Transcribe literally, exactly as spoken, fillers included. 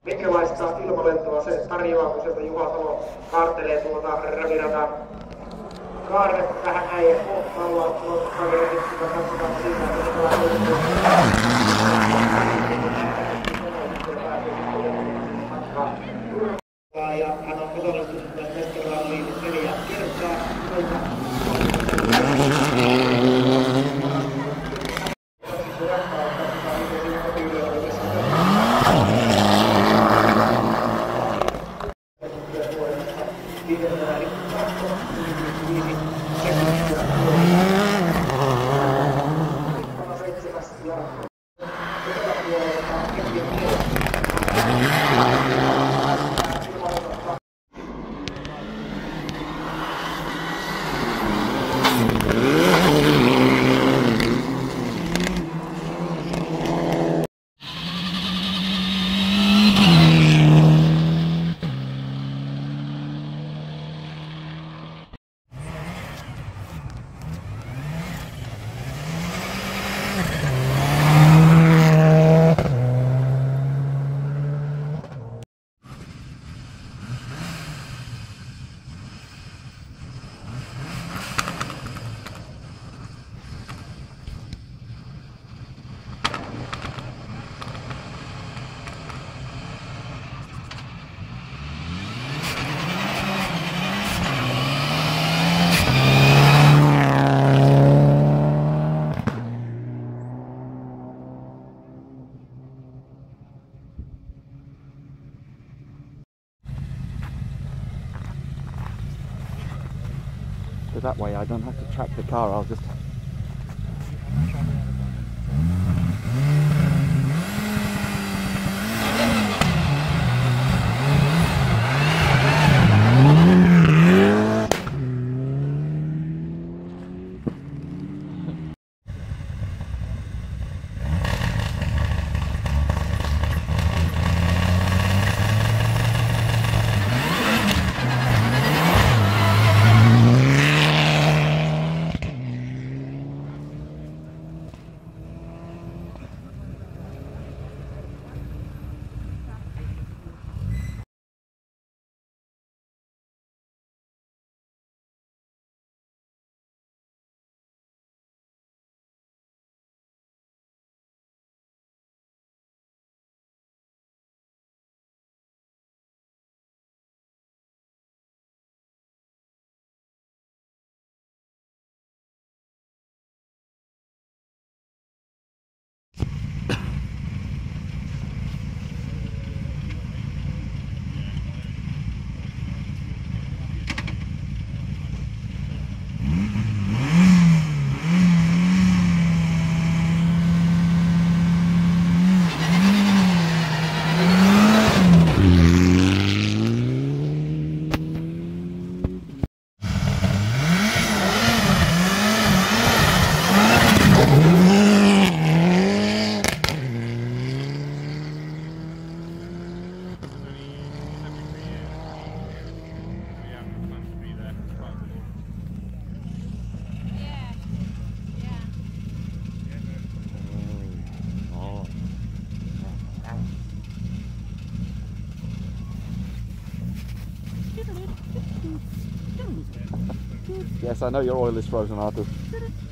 Minkälaista ilmalentoa se tarjoaa, kun sieltä Juha Salo kaartelee tuota Rävirata kaarret vähän näin ja kohtaalla tuolta kavereista katsotaan siitä, että se tulee ja hän on osallistunut myös mestaraalliin neljä kertaa. So that way I don't have to track the car, I'll just Yes, I know your oil is frozen, Arthur.